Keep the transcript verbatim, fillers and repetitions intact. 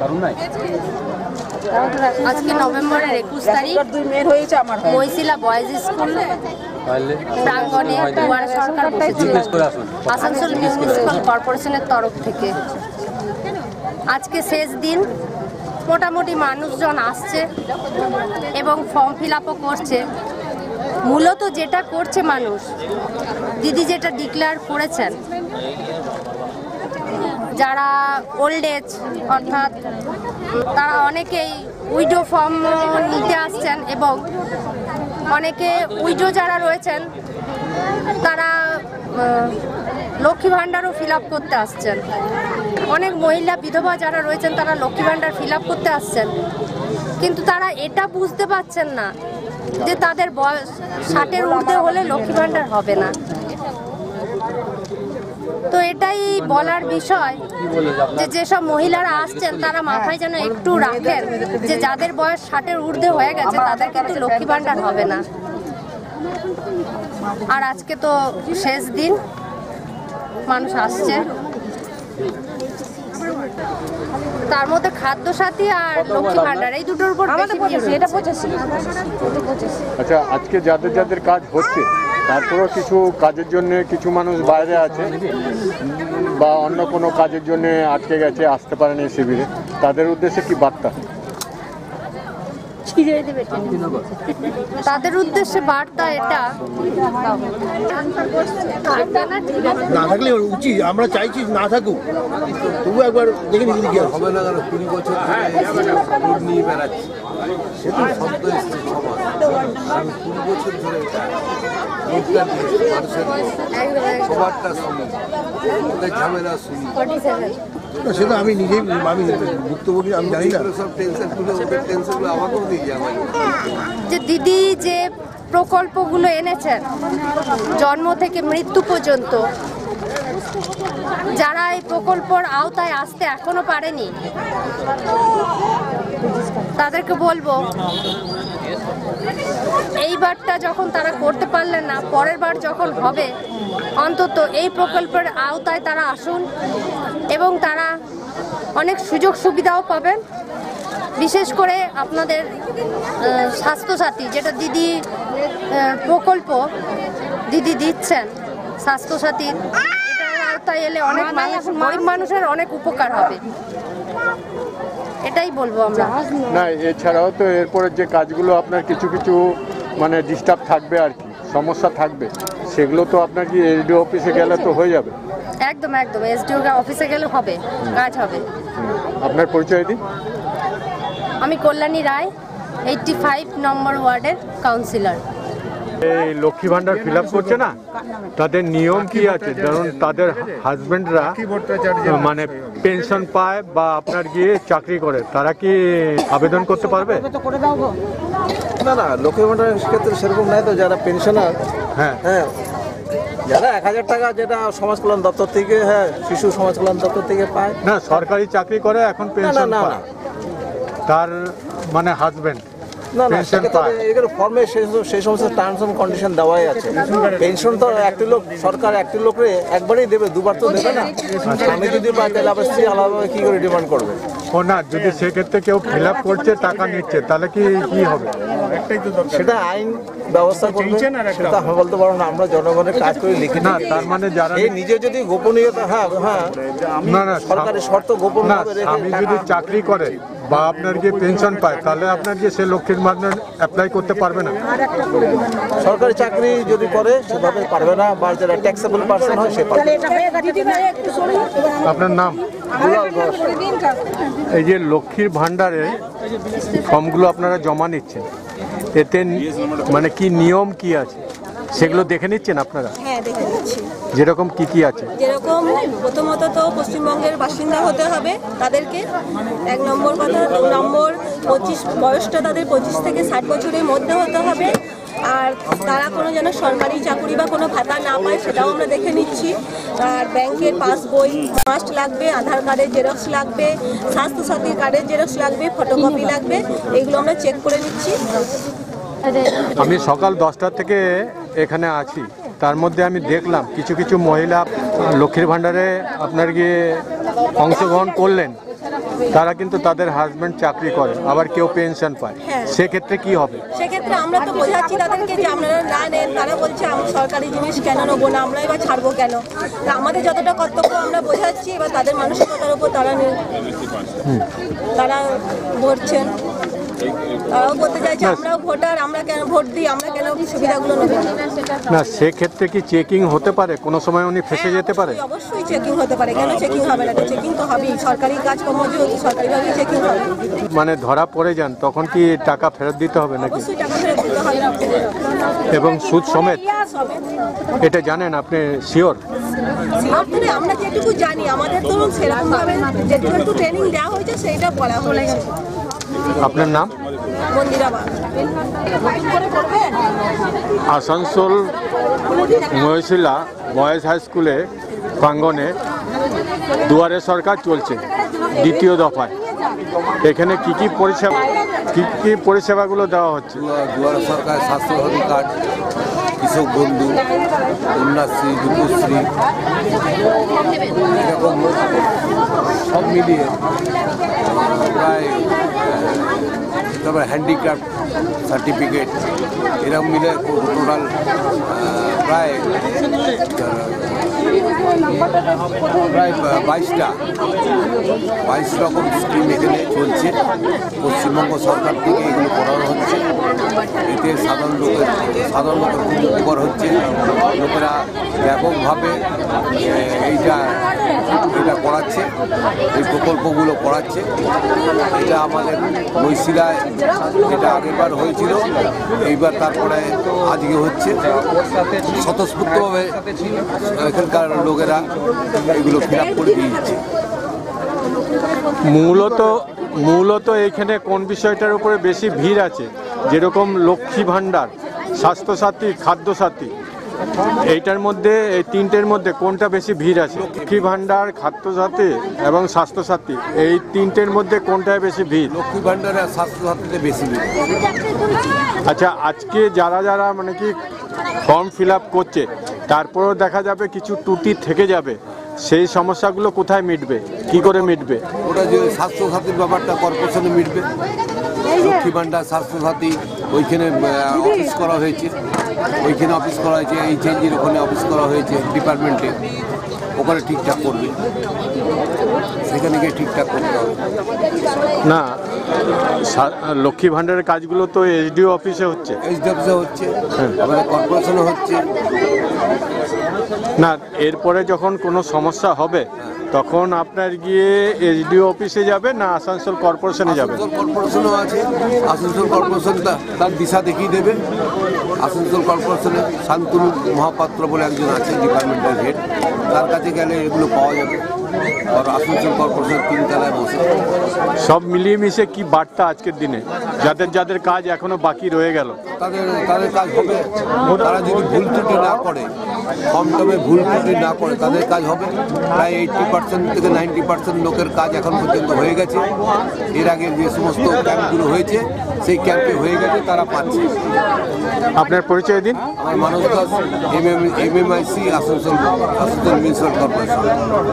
আজকে নভেম্বরের একুশ তারিখ মহিশিলা বয়েজ স্কুল প্রাঙ্গণে দুয়ারে সরকার বসেছে আসানসোল মিউনিসিপ্যাল কর্পোরেশনের তরফ থেকে। আজকে শেষ দিন, মোটামুটি মানুষজন আসছে এবং ফর্ম ফিল আপও করছে। মূলত যেটা করছে মানুষ, দিদি যেটা ডিক্লেয়ার করেছেন, যারা ওল্ড এজ অর্থাৎ তারা অনেকেই উইডো ফর্ম নিতে আসছেন এবং অনেকে উইডো যারা রয়েছেন তারা লক্ষ্মী ভাণ্ডারও ফিল আপ করতে আসছেন। অনেক মহিলা বিধবা যারা রয়েছেন তারা লক্ষ্মী ভাণ্ডার ফিল আপ করতে আসছেন, কিন্তু তারা এটা বুঝতে পারছেন না যে তাদের বয়স ষাটের ঊর্ধ্বে হলে লক্ষ্মী ভাণ্ডার হবে না। তো এটাই বলার বিষয় যে যেসব মহিলারা আসছেন তারা মাথায় যেন একটু রাখেন যে যাদের বয়স ষাটের ঊর্ধ্বে হয়ে গেছে তাদের কিন্তু লক্ষ্মী ভাণ্ডার হবে না। আর আজকে তো শেষ দিন, মানুষ আসছে। তার মধ্যে খাদ্য সাথী আর লক্ষ্মী ভাণ্ডার এই দুটোর উপর আচ্ছা, আজকে যাদের যাদের কাজ হচ্ছে তারপরেও কিছু কাজের জন্য কিছু মানুষ বাইরে আছে বা অন্য কোনো কাজের জন্য আটকে গেছে, আসতে পারেনি শিবিরে, তাদের উদ্দেশ্যে কি বার্তা? তাদের উদ্দেশ্যে বার্তা এটা না থাকলে উচিত, আমরা চাইছি না থাকুক, তবু একবার দেখে নিতে কি হবে না। কুড়ি বছর নিয়ে বেড়াচ্ছি, সে তো শব্দ এসছে সবার, আমি কুড়ি বছর ধরে সবারটা শুনি, ঝামেলা শুনি, সেটা আমি নিজেই আমি ভুক্তভোগী, আমি জানি না। সব টেনশনগুলো টেনশনগুলো আমাকেও দিয়ে যায়। যে দিদি যে প্রকল্পগুলো এনেছেন জন্ম থেকে মৃত্যু পর্যন্ত, যারা এই প্রকল্পের আওতায় আসতে এখনো পারেনি তাদেরকে বলবো এইবারটা যখন তারা করতে পারলেন না, পরের বার যখন হবে অন্তত এই প্রকল্পের আওতায় তারা আসুন এবং তারা অনেক সুযোগ সুবিধাও পাবেন। বিশেষ করে আপনাদের স্বাস্থ্যসাথী যেটা দিদি প্রকল্প দিদি দিচ্ছেন, স্বাস্থ্যসাথীর এটার আওতায় এলে অনেক মানুষ, গরিব মানুষের অনেক উপকার হবে, এটাই বলবো আমরা। না, এছাড়াও তো এরপরে যে কাজগুলো আপনার কিছু কিছু মানে ডিস্টার্ব থাকবে আর কি, সমস্যা থাকবে, সেগুলো তো আপনার কি এসডিও অফিসে গেলে তো হয়ে যাবে? একদম একদম, এসডিও অফিসে গেলে হবে, কাজ হবে। আপনার পরিচয় দিন। আমি Kalyani Roy, eighty five number ওয়ার্ডের কাউন্সিলর। এই লক্ষ্মী ভাণ্ডার ফিল আপ করছে না, তাদের নিয়ম কি আছে? ধরুন তাদের হাজবেন্ডরা মানে পেনশন পায় বা আপনার গিয়ে চাকরি করে, তারা কি আবেদন করতে পারবে? না না, লক্ষ্মী ভাণ্ডারের ক্ষেত্রে সেরকম নাই তো। যারা পেনশনার, হ্যাঁ হ্যাঁ, যারা এক হাজার টাকা যেটা সমাজ কল্যাণ দপ্তর থেকে, হ্যাঁ শিশু সমাজ কল্যাণ দপ্তর থেকে পায়। না, সরকারি চাকরি করে এখন পেনশন পায়, তার মানে হাজবেন্ড না না, এগুলো ফর্মে সেই সমস্ত টার্মস এন্ড কন্ডিশন দেওয়াই আছে। পেনশন তো একটি লোক, সরকার একটি লোকরে একবারই দেবে, দুবার তো দেবে না। আমি যদি পাই তাহলে আবার স্ত্রী আলাদাভাবে কি করে ডিমান্ড করবে? ও না, যদি সেক্ষেত্রে কেউ ফিল আপ করছে, টাকা নিচ্ছে, তাহলে কি কি হবে? সেটা আইন ব্যবস্থা করবে, সেটা আমি বলতে পারবো না। আমরা জনগণের কাজ করে লিখি না, তার মানে যারা এই নিজে যদি গোপনীয়তা, হ্যাঁ হ্যাঁ, না না, সরকারি শর্ত গোপন না, আমি যদি চাকরি করে বা আপনার গিয়ে পেনশন পায়, তাহলে আপনার গিয়ে সে লক্ষ্মীর ভাণ্ডার অ্যাপ্লাই করতে পারবে না। সরকারি চাকরি যদি করে সেভাবে পারবে না, বা যারা ট্যাক্সেবল পার্সন হয় সে পারবে। আপনার নাম? দুলাল ঘোষ। এই যে লক্ষ্মীর ভাণ্ডারে ফর্মগুলো আপনারা জমা নিচ্ছেন, এতে মানে কি নিয়ম কি আছে সেগুলো দেখে নিচ্ছেন আপনারা? হ্যাঁ, দেখে নিচ্ছি। যেরকম কি কি আছে? যেরকম প্রথমত তো পশ্চিমবঙ্গের বাসিন্দা হতে হবে তাদেরকে, এক নম্বর কথা। দু নম্বর, পঁচিশ বয়সটা তাদের পঁচিশ থেকে ষাট বছরের মধ্যে হতে হবে। আর তারা কোনো যেন সরকারি চাকরি বা কোনো ভাতা না পায় সেটাও আমরা দেখে নিচ্ছি। আর ব্যাংকের পাসবই মাস্ট লাগবে, আধার কার্ডের জেরক্স লাগবে, স্বাস্থ্যসাথী কার্ডের জেরক্স লাগবে, ফটোকপি লাগবে, এগুলো আমরা চেক করে নিচ্ছি। আমি সকাল দশটা থেকে এখানে আছি, তার মধ্যে আমি দেখলাম কিছু কিছু মহিলা লক্ষ্মীর ভাণ্ডারে আপনার গিয়ে অংশগ্রহণ করলেন, তারা কিন্তু তাদের হাজবেন্ড চাকরি করে, আবার কেউ পেনশন পায়, হ্যাঁ। সেক্ষেত্রে কি হবে? সেক্ষেত্রে আমরা তো বোঝাচ্ছি তাদেরকে যে আপনারা না নেন, তারা বলছে আমি সরকারি জিনিস কেন নেবো না, আমরা এবার ছাড়বো কেন। তা আমাদের যতটা কর্তব্য আমরা বোঝাচ্ছি, এবার তাদের মানসিকতার উপর তারা নে- তারা ভরছেন, তারাও বলতে চাইছে আমরাও ভোটার, আমরা কেন ভোট দিই, আমরা কেন সুবিধাগুলো নেবো না, সেক্ষেত্রে কি চেকিং হতে পারে? কোনো সময় উনি ফেসে যেতে পারে? অবশ্যই চেকিং হতে পারে, কেন চেকিং হবে না? চেকিং তো হবেই, সরকারি কাজকর্ম যেহেতু সরকারিভাবেই চেকিং হবে, মানে ধরা পড়ে যান তখন কি টাকা ফেরত দিতে হবে নাকি? অবশ্যই টাকা ফেরত দিতে হবে। এবং সুদ সমেত? সমেত। এটা জানেন আপনি শিওর? সিলেক্টরে আমরা যেটুকু জানি, আমাদের ধরুন সেরকম ভাবে যেটুকু একটু ট্রেনিং দেওয়া হয়েছে সেইটা বলা হয়েছে। আপনার নাম? মন্দিরা বাগ। আসানসোল মহিশিলা বয়েজ হাই স্কুলে প্রাঙ্গণে দুয়ারে সরকার চলছে দ্বিতীয় দফায়। এখানে কি কি পরিষেবা কি কি পরিষেবাগুলো দেওয়া হচ্ছে? দুয়ারে সরকার স্বাস্থ্যসাথী কার্ড, কৃষক বন্ধু, কন্যাশ্রী, যুবশ্রী, এরকম সব মিলিয়ে প্রায়, তারপরে হ্যান্ডিক্রাফট সার্টিফিকেট, এরকম মিলে টোটাল প্রায় প্রায় বাইশটা বাইশ রকম স্কিম এখানে চলছে। পশ্চিমবঙ্গ সরকার থেকে এগুলো করানো হচ্ছে। এতে সাধারণ লোকের সাধারণ লোকের খুব উপকার হচ্ছে। লোকেরা ব্যাপকভাবে এইটা এটা করাচ্ছে, এই প্রকল্পগুলো করাচ্ছে। এটা আমাদের মহিশিলায় যেটা আগেরবার হয়েছিল, এইবার তারপরে আজকে হচ্ছে। স্বতঃস্ফূর্তভাবে এখানকার লোকেরা এগুলো ফিল আপ করে দিয়েছে। মূলত মূলত এখানে কোন বিষয়টার উপরে বেশি ভিড় আছে? যেরকম লক্ষ্মী ভাণ্ডার, স্বাস্থ্যসাথী, খাদ্যসাথী, এইটার মধ্যে এই তিনটের মধ্যে কোনটা বেশি ভিড় আছে? লক্ষ্মী ভাণ্ডার, খাদ্যসাথী এবং স্বাস্থ্যসাথী, এই তিনটের মধ্যে কোনটায় বেশি ভিড়? লক্ষ্মী ভাণ্ডারে আর স্বাস্থ্যসাথীতে বেশি ভিড়। আচ্ছা, আজকে যারা যারা মানে কি ফর্ম ফিল আপ করছে, তারপরেও দেখা যাবে কিছু ত্রুটি থেকে যাবে, সেই সমস্যাগুলো কোথায় মিটবে, কি করে মিটবে? ওটা যে স্বাস্থ্যসাথীর ব্যাপারটা কর্পোরেশনে মিটবে। লক্ষ্মী ভাণ্ডার, স্বাস্থ্যসাথী ওইখানে অফিস করা হয়েছে, ওইখানে অফিস করা হয়েছে, এই চেঞ্জের ওখানে অফিস করা হয়েছে ডিপার্টমেন্টে, ওখানে ঠিকঠাক করবে, সেখানে গিয়ে ঠিকঠাক করতে হবে। না, সা- লক্ষ্মী ভাণ্ডারের কাজগুলো তো এসডিও অফিসে হচ্ছে। এইচডি অফিসে হচ্ছে, আমাদের কর্পোরেশনে হচ্ছে। না, এরপরে যখন কোনো সমস্যা হবে তখন আপনার গিয়ে এসডিও অফিসে যাবে না আসানসোল কর্পোরেশনে যাবে? আসানসোল কর্পোরেশনও আছে, আসানসোল কর্পোরেশন তা- তার দিশা দেখিয়ে দেবে। আসানসোল কর্পোরেশনে শান্তনু মহাপাত্র বলে একজন আছে ডিপার্টমেন্টের হেড, তার কাছে গেলে এগুলো পাওয়া যাবে। আর আসানসোল কর্পোরেশন তিনতলায় বসে। সব মিলিয়ে মিশে কি বার্তা আজকের দিনে যাদের যাদের কাজ এখনো বাকি রয়ে গেল? তাদের তাদের কাজ হবে। তারা যদি ভুল ত্রুটি না করে, কম টমে ভুল ত্রুটি না করে, তাদের কাজ হবে। প্রায় এইটটি পার্সেন্ট থেকে নাইনটি পার্সেন্ট লোকের কাজ এখন পর্যন্ত হয়ে গেছে। এর আগে যে সমস্ত ক্যাম্পগুলো হয়েছে সেই ক্যাম্পে হয়ে গেছে, তারা পাচ্ছে। আপনার পরিচয় দিন। আমার Manas Das, M M M M I C Asansol Asansol municipal corporation.